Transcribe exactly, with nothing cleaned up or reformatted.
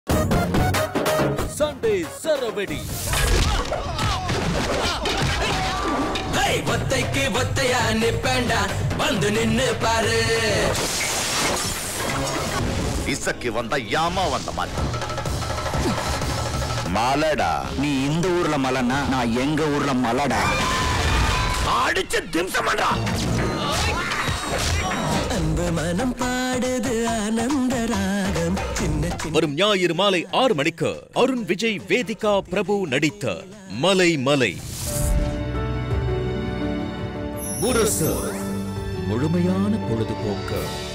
Sunday சரவெடி. ஒத்தைக்கு ஒத்தையா நிப்பேண்டா வந்து நின்னு பாரு. இசக்கி வந்த யாமா வந்த மாதிரி மலடா. நீ இந்த ஊர்ல மலனா, நான் எங்க ஊர்ல மலடா. அடிச்சு திம்சம் பண்றா. அன்பு மனம் பாடுது ஆனந்த ராகம். வரும் ஞாயிறு மாலை ஆறு மணிக்கு அருண் விஜய் வேதிகா பிரபு நடித்த மலை மலை. முரசு முழுமையான பொழுதுபோக்கு.